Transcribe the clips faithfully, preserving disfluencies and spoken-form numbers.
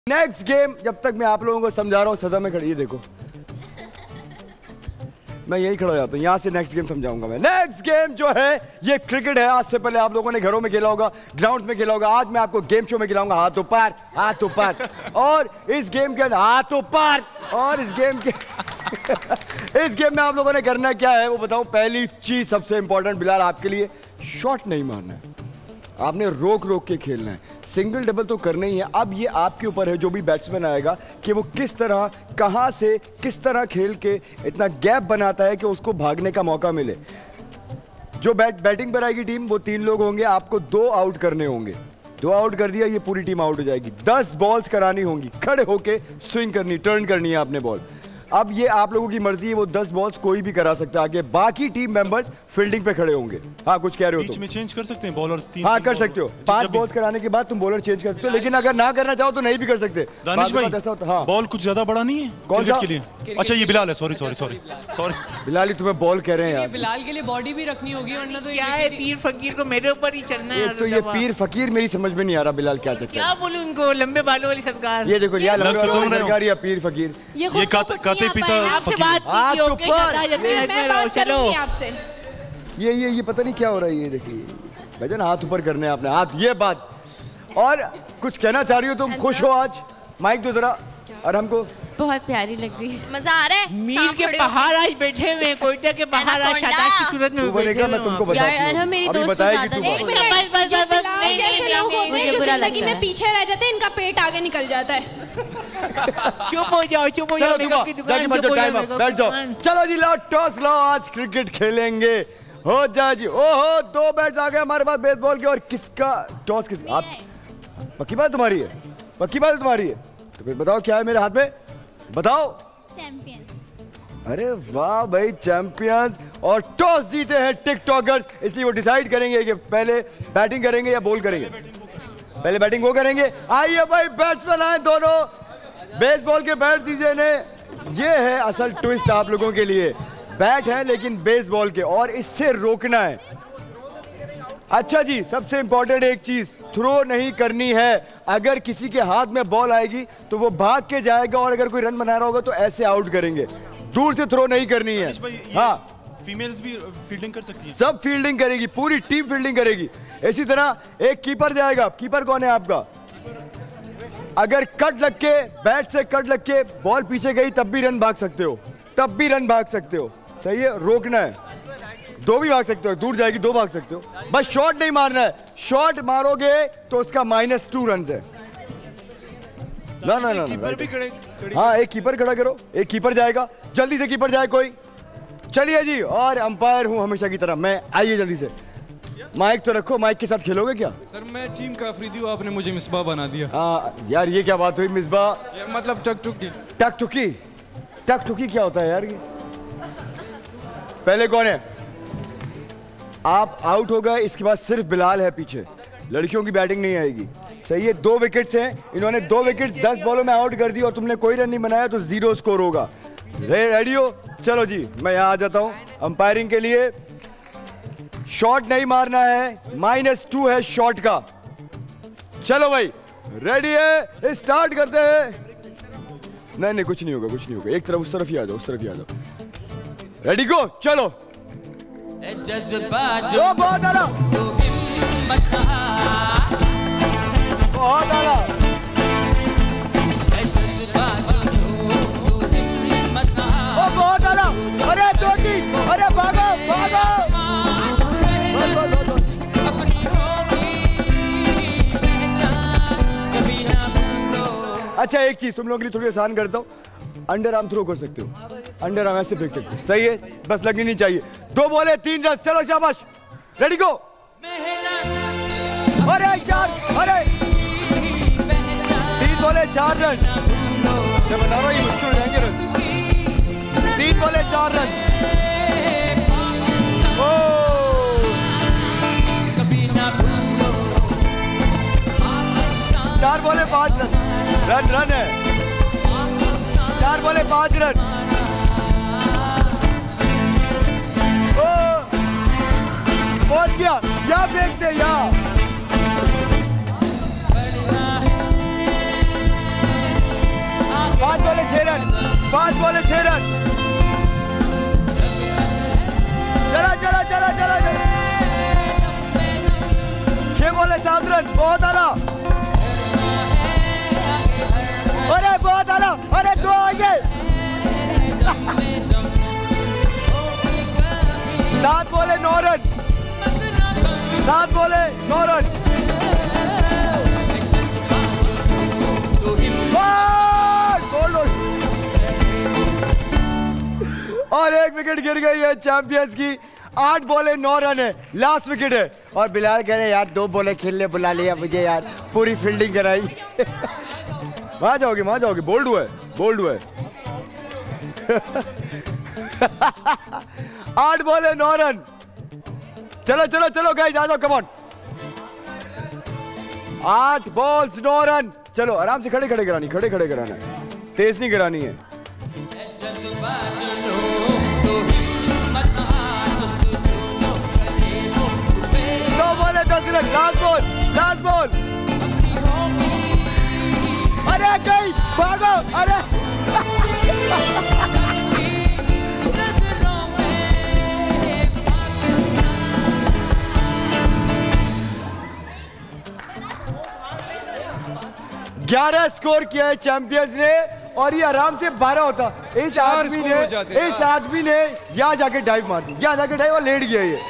Next game, जब तक मैं आप लोगों को समझा रहा हूँ सजा में खड़ी है, देखो मैं यही खड़ा हो जाता हूँ, यहाँ से नेक्स्ट गेम समझाऊंगा मैं। नेक्स्ट गेम जो है ये क्रिकेट है। आज से पहले आप लोगों ने घरों में खेला होगा, ग्राउंड में खेला होगा। आज मैं आपको गेम शो में खिलाऊंगा हाथ ऊपर, हाथ ऊपर। और इस गेम के अंदर हाथ ऊपर, और इस गेम के इस गेम में आप लोगों ने करना क्या है वो बताऊं। पहली चीज सबसे इंपॉर्टेंट बिलाल आपके लिए, शॉट नहीं मारना है, आपने रोक रोक के खेलना है। सिंगल डबल तो करना ही है। अब ये आपके ऊपर है, जो भी बैट्समैन आएगा, कि वो किस तरह, कहां से, किस तरह खेल के इतना गैप बनाता है कि उसको भागने का मौका मिले। जो बैट बैटिंग पर आएगी टीम, वो तीन लोग होंगे, आपको दो आउट करने होंगे। दो आउट कर दिया, ये पूरी टीम आउट हो जाएगी। दस बॉल्स करानी होंगी, खड़े होके स्विंग करनी, टर्न करनी है आपने बॉल। अब ये आप लोगों की मर्जी है, वो दस बॉल्स कोई भी करा सकता है आगे। बाकी टीम मेंबर्स फील्डिंग पे खड़े होंगे। हाँ कुछ कह रहे हो? बीच में चेंज कर सकते हैं बॉलर्स, तीन हाँ कर सकते हो। पांच बॉल्स कराने के बाद तुम बॉलर चेंज कर सकते हो, लेकिन अगर ना करना चाहो तो नहीं भी कर सकते। दानिश भाई, हाँ। बॉल कुछ ज्यादा बड़ा नहीं है कौन सा के लिए? अच्छा ये बिलाल है, sorry sorry sorry sorry Bilal, तुम्हें बॉल कह रहे हैं यार। बिलाल के लिए बॉडी भी रखनी होगी, वरना तो क्या है, पीर फकीर को मेरे ऊपर ही चढ़ना है। तो ये पीर फकीर मेरी समझ में नहीं आ रहा बिलाल, क्या चक्कर? क्या बोलूं इनको, लंबे बालों वाली सरकार। ये देखो यार, लंबे बालों वाली सरकार या पीर फकीर, ये काते पिता बात की ओके चलो। ये ये ये पता नहीं क्या हो रहा है। ये देखिए भजन, हाथ ऊपर करने हैं आपने, हाथ, ये बात। और कुछ कहना चाह रही हो तुम? खुश हो आज? माइक दो जरा। और हमको बहुत प्यारी लग रही है, मजा आ रहा है। मीर के पहाड़ आज बैठे हुए, कोयटा के पहाड़ आज शादाश की सूरत में बैठे हुए। मैं तुमको बताती हूं, मेरी दोस्त बताएगी बस बस बस बस मुझे बुरा लगता है। पीछे रह जाते हैं, इनका पेट आगे निकल जाता है। चुप हो जाओ, चुप हो जाओ, मेकअप की दुकान, चुप हो जाओ, बैठ जाओ। चलो जी लाओ टॉस, लाओ आज क्रिकेट खेलेंगे। हो जा जी। ओहो, दो बैट्स आ गए हमारे पास बेसबॉल के। और किसका टॉस? किस आप? पक्की बात तुम्हारी है? पक्की बात तुम्हारी है? तो फिर बताओ क्या है मेरे हाथ में, बताओ। चैंपियंस। अरे वाह भाई, चैंपियंस। और टॉस जीते हैं टिकटॉकर्स, इसलिए वो डिसाइड करेंगे कि पहले बैटिंग करेंगे या बॉल करेंगे। पहले बैटिंग वो करेंगे। आइए भाई, बैट्समैन आए दोनों, बेसबॉल के बैट दीजिए ने। ये है असल ट्विस्ट आप लोगों के लिए, बैट है लेकिन बेसबॉल के, और इससे रोकना है। अच्छा जी, सबसे इंपॉर्टेंट एक चीज, थ्रो नहीं करनी है। अगर किसी के हाथ में बॉल आएगी तो वो भाग के जाएगा, और अगर कोई रन बना रहा होगा तो ऐसे आउट करेंगे। दूर से थ्रो नहीं करनी है। हाँ, फीमेल्स भी फील्डिंग कर सकती हैं। सब फील्डिंग करेगी, पूरी टीम फील्डिंग करेगी। इसी तरह एक कीपर जाएगा। कीपर कौन है आपका? अगर कट लग के, बैट से कट लग के बॉल पीछे गई तब भी रन भाग सकते हो, तब भी रन भाग सकते हो। सही है, रोकना है। दो भी भाग सकते हो, दूर जाएगी दो भाग सकते हो, बस शॉट नहीं मारना है। शॉट मारोगे तो उसका माइनस टू रन है। ना ना ना, कीपर भी खड़े, हाँ एक कीपर खड़ा करो, एक कीपर जाएगा। जल्दी से कीपर जाए कोई। चलिए जी, और अंपायर हूं हमेशा की तरह मैं। आइए जल्दी से, माइक तो रखो। माइक के साथ खेलोगे क्या? सर मैं टीम का अफरीदी हूँ, आपने मुझे मिसबा बना दिया। हाँ यार, ये क्या बात हुई मिसबा? मतलब टकटुकी। टकटुकी? टकटुकी क्या होता है यार? ये पहले कौन है? आप आउट हो गए, इसके बाद सिर्फ बिलाल है पीछे। लड़कियों की बैटिंग नहीं आएगी। सही है, दो विकेट्स हैं, इन्होंने दो विकेट दस बॉलों में आउट कर दी, और तुमने कोई रन नहीं बनाया तो जीरो स्कोर होगा। रे रेडी हो? चलो जी, मैं यहाँ आ जाता हूँ अंपायरिंग के लिए। शॉट नहीं मारना है, माइनस टू है शॉट का। चलो भाई, रेडी है? स्टार्ट करते हैं। नहीं नहीं, कुछ नहीं होगा, कुछ नहीं होगा। एक तरफ, उस तरफ ही आ जाओ, उस तरफ ही आ जाओ। रेडी गो, चलो। जज्बा जो बहुत आला, बहुत आला। ओ बहुत आला। अरे दो तीन, अरे भागो भागो। अच्छा एक चीज तुम लोगों के लिए थोड़ी आसान करता हूँ, अंडर आर्म थ्रो कर सकते हो। अंडर आर्म ऐसे फेंक सकते हो। सही है, बस लगनी नहीं चाहिए। दो बॉले तीन रन, चलो शाबाश। Ready go. अरे चार, अरे तीन बॉले चार रन। मैं बता रहा हूँ ये मुश्किल हो जाएंगे रन। तीन बॉले चार रन। चार बॉले पांच रन। रन रन है। चार बॉले पांच रन। पहुंच गया, या फेंकते या। पांच बॉले छह रन। चला चला चला चला चला छह बॉले सात रन, बहुत आला। अरे बहुत आला, अरे दो आएंगे। सात बॉले नौ रन, सात बॉले नौ रन। और एक विकेट गिर गई है चैंपियंस की। आठ बॉले नौ रन है, लास्ट विकेट है। और बिलाल कह रहे यार दो बॉले खेलने बुला लिया मुझे यार, पूरी फील्डिंग कराई। वहां जाओगे वहां जाओगे, बोल्ड हुआ है, बोल्ड हुआ है। आठ बॉले नौ रन। चलो चलो चलो गाइस आ जाओ, कम ऑन। आठ बॉल्स नौ रन। चलो आराम से खड़े खड़े करानी, खड़े खड़े कराना है, तेज नहीं करानी है। दो बॉले दस run, last ball, last ball. अरे गई, भागो, अरे ग्यारह स्कोर किया है चैंपियंस ने, और ये आराम से बारह होता। इस आदमी ने इस आदमी ने यहाँ जाके डाइव मार दी, यहाँ जाके डाइव और लेट गया ये।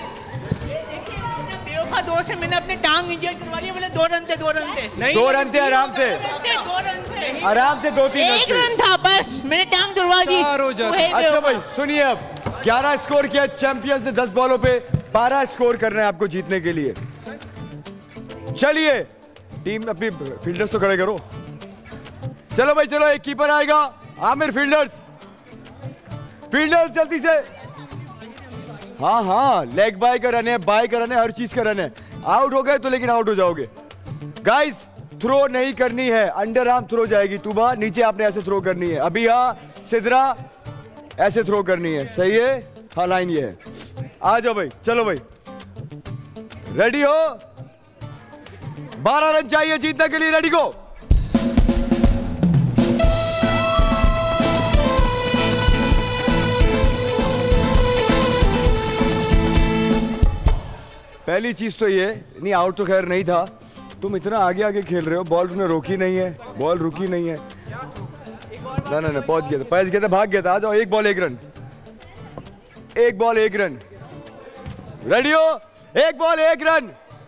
दो से मैंने अपने टांग इंजर्ड करवा लिया, मैंने दो रन थे, दो रन थे, नहीं दो रन थे आराम से, दो रन थे आराम से, दो तीन एक रन था बस, मैंने टांग तुड़वा दी। अच्छा भाई सुनिए, अब ग्यारह स्कोर किया चैंपियंस ने, दस बॉलों पे बारह स्कोर करना है आपको जीतने के लिए। चलिए टीम अपनी फील्डर्स तो खड़े करो। चलो भाई चलो, एक कीपर आएगा, आमिर फील्डर्स, फील्डर्स जल्दी से। हाँ हाँ, लेग बाय का रन है, बाय का रन है, हर चीज का रन है। आउट हो गए तो लेकिन आउट हो जाओगे। गाइस थ्रो नहीं करनी है, अंडर आर्म थ्रो जाएगी। तुबा नीचे आपने ऐसे थ्रो करनी है, अभी हाँ सिद्रा ऐसे थ्रो करनी है, सही है? हाँ लाइन ये है। आ जाओ भाई, चलो भाई, रेडी हो? बारह रन चाहिए जीतने के लिए, रेडी को। पहली चीज तो ये नहीं, आउट तो खैर नहीं था, तुम इतना आगे आगे खेल रहे हो, बॉल तुमने रोकी नहीं है, बॉल रुकी नहीं है। ना ना ना, पहुंच गया था, पहुंच गया था, भाग गया था। आ जाओ, एक बॉल एक रन, एक बॉल एक रन, रेडी हो? एक बॉल एक रन।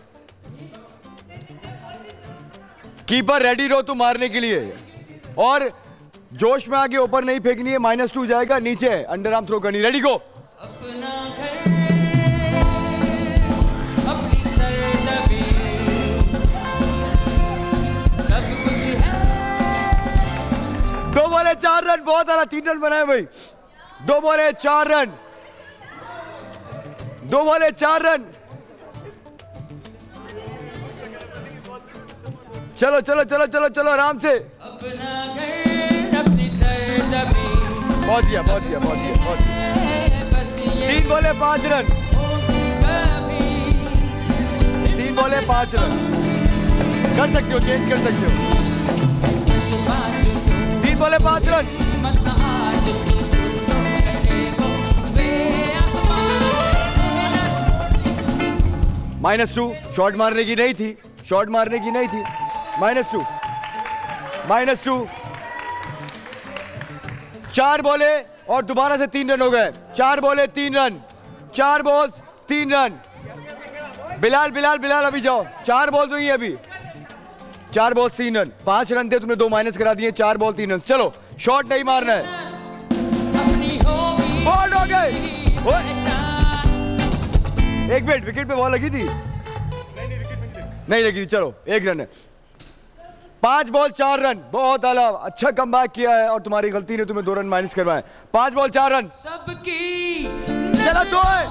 कीपर रेडी रहो तुम मारने के लिए, और जोश में आगे ऊपर नहीं फेंकनी है, माइनस टू जाएगा, नीचे अंडर आर्म थ्रो करनी। Ready go. दो बॉले चार रन, बहुत आला, तीन रन बनाए भाई। दो बॉले चार रन, दो बॉले चार रन। चलो चलो चलो चलो चलो आराम से। पहुंच गया पहुंच गया पहुंच गया पहुंच गया। तीन बॉले पांच रन, तीन बॉले पांच रन। कर सकते हो, चेंज कर सकते हो। तीन बॉले पांच रन। माइनस टू, शॉट मारने की नहीं थी, शॉट मारने की नहीं थी। Minus two, minus two. चार बॉले और दोबारा से तीन रन हो गए। चार बॉले तीन रन, चार बॉल्स तीन रन। बिलाल बिलाल बिलाल अभी जाओ, चार बॉल्स हुई है अभी, चार बॉल्स तीन रन। पांच रन थे, तुमने दो माइनस करा दिए, चार बॉल तीन रन। चलो शॉट नहीं मारना है, बॉल हो गए। एक मिनट, विकेट पे बॉल लगी थी? नहीं लगी थी। चलो एक रन है, पांच बॉल चार रन, बहुत आला, अच्छा कमबैक किया है, और तुम्हारी गलती ने तुम्हें दो रन माइनस करवाए। पांच बॉल चार रन, सबकी चला दो है।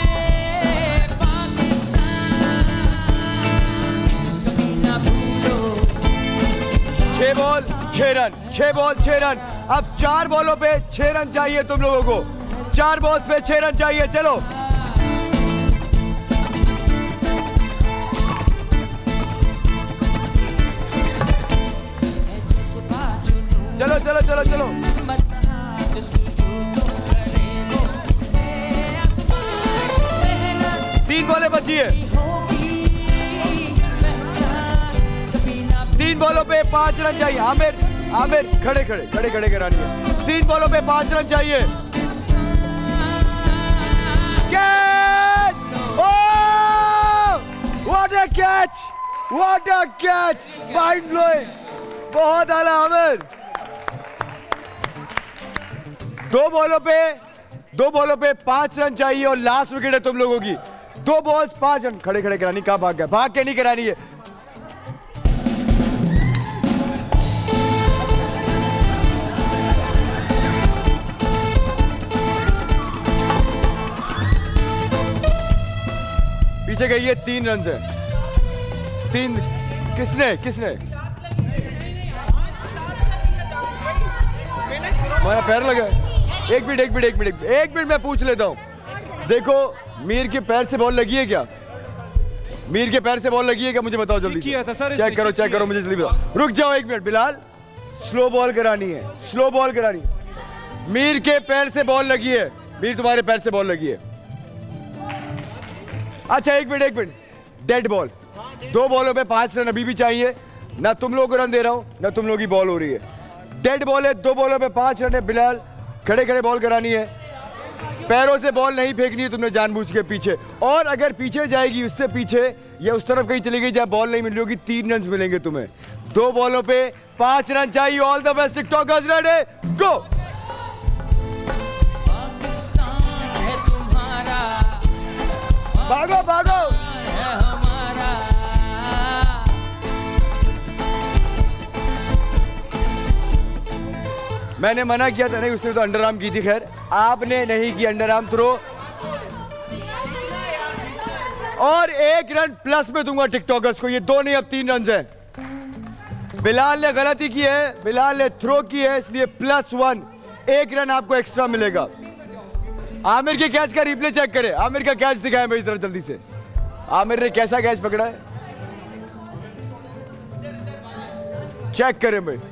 छह बॉल छह रन, छह बॉल छह रन। अब चार बॉलों पे छह रन चाहिए तुम लोगों को, चार बॉल्स पे छह रन चाहिए। चलो चलो चलो चलो चलो तीन बॉलें बची है, तीन बॉलों पे पांच रन चाहिए। आमिर आमिर खड़े खड़े खड़े खड़े करानी है। तीन बॉलों पे पांच रन चाहिए। Catch! Oh! What a catch! What a catch! Mind blowing! बहुत आला आमिर। दो बॉलों पे दो बॉलों पे पांच रन चाहिए और लास्ट विकेट है तुम लोगों की। दो बॉल्स पांच रन। खड़े खड़े करानी। कहां भाग गया? भाग के नहीं करानी है। पीछे गई है। तीन रन है। तीन किसने किसने मेरा पैर लगा। एक मिनट एक मिनट एक मिनट एक मिनट मैं पूछ लेता हूं। देखो मीर के पैर से बॉल लगी है क्या? मीर के पैर से बॉल लगी है क्या? मुझे बताओ जल्दी। किया था सर, चेक करो चेक करो मुझे जल्दी बताओ। रुक जाओ एक मिनट बिलाल। स्लो बॉल करानी है। स्लो बॉल करानी है। मीर के पैर से बॉल लगी है। मीर तुम्हारे पैर से बॉल लगी है। अच्छा एक मिनट एक मिनट। Dead ball. दो बॉलों पे पांच रन अभी भी चाहिए। ना तुम लोग को रन दे रहा हूं ना तुम लोग की बॉल हो रही है। डेड बॉल है। दो बॉलों पे पांच रन है। बिलाल खड़े खड़े बॉल करानी है। पैरों से बॉल नहीं फेंकनी है तुमने जानबूझ के पीछे। और अगर पीछे जाएगी उससे पीछे या उस तरफ कहीं चली गई जहां बॉल नहीं मिल रही होगी, तीन रन मिलेंगे तुम्हें। दो बॉलों पे पांच रन चाहिए। All the best TikTokers. Ready go. भागो भागो। मैंने मना किया था नहीं, उसने तो अंडर आर्म की थी। खैर आपने नहीं की अंडर आर्म थ्रो। और एक रन प्लस में दूंगा टिकटॉकर्स को। ये दो नहीं अब तीन रन हैं। बिलाल ने गलती की है, बिलाल ने थ्रो की है, इसलिए प्लस वन। एक रन आपको एक्स्ट्रा मिलेगा। आमिर के कैच का रिप्ले चेक करें। आमिर का कैच दिखाएं भाई जरा जल्दी से। आमिर ने कैसा कैच पकड़ा है चेक करें भाई।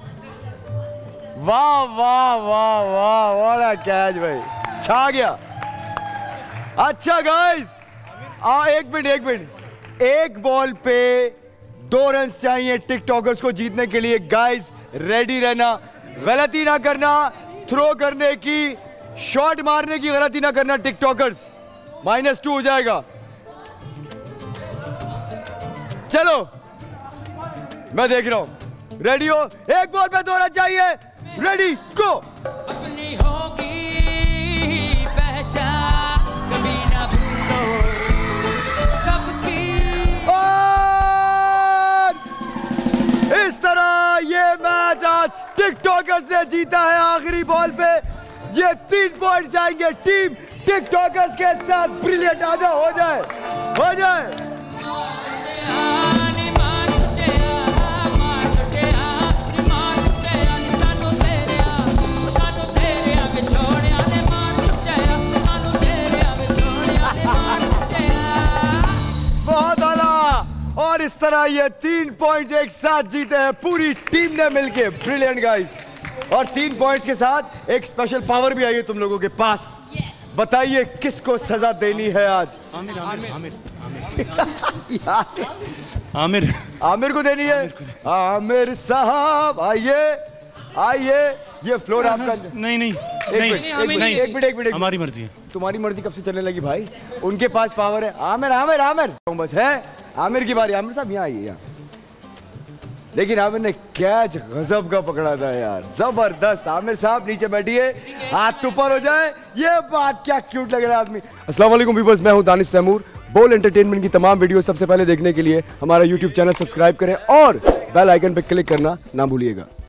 वाह वाह वाह वाह वाह कैच भाई, छा गया। अच्छा गाइस आ एक मिनट एक मिनट। एक बॉल पे दो रन चाहिए टिकटॉकर्स को जीतने के लिए। गाइस रेडी रहना, गलती ना करना। थ्रो करने की, शॉट मारने की गलती ना करना टिकटॉकर्स। माइनस टू हो जाएगा। चलो मैं देख रहा हूं। रेडी हो? एक बॉल पे दो रन चाहिए। Ready go. अपनी होगी पहचान कभी ना भूलो सबकी। और इस तरह ये मैच आज टिकटॉकर्स ने जीता है। आखिरी बॉल पे ये तीन पॉइंट जाएंगे टीम टिकटॉकर्स के साथ। ब्रिलियंट। आ जाओ, हो जाए हो जाए। बहुत आला। और इस तरह ये तीन पॉइंट्स एक साथ जीते हैं पूरी टीम ने मिलके। Brilliant guys. और तीन पॉइंट्स के साथ एक स्पेशल पावर भी आई है तुम लोगों के पास। yes. बताइए किसको सजा देनी है आज? आमिर आमिर आमिर आमिर आमिर आमिर को देनी है। आमिर साहब आइए आइए। ये फ्लोर आपका। नहीं नहीं एक मिनट एक मिनट एक मिनट। हमारी मर्जी है। तुम्हारी मर्जी कब से चलने लगी भाई? उनके पास पावर है। आमिर आमिर आमिर बस है। आमिर की बारी। आमिर साहब यहाँ आइए यहाँ। लेकिन आमिर ने कैच गजब का पकड़ा था यार, जबरदस्त। आमिर साहब नीचे बैठिए, हाथ ऊपर हो जाए। ये बात क्या क्यूट लग रहा है आदमी। अस्सलाम वालेकुम व्यूअर्स, मैं हूं दानिश तैमूर। बोल एंटरटेनमेंट की तमाम वीडियो सबसे पहले देखने के लिए हमारा यूट्यूब चैनल सब्सक्राइब करें और बेल आइकन पर क्लिक करना ना भूलिएगा।